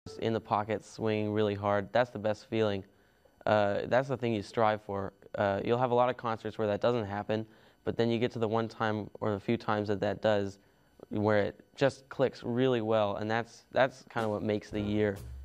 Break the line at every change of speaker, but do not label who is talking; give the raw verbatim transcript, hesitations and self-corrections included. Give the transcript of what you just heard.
in the pocket, swinging really hard. That's the best feeling. Uh, that's the thing you strive for. Uh, you'll have a lot of concerts where that doesn't happen, but then you get to the one time or a few times that that does, where it just clicks really well, and that's that's kind of what makes the year.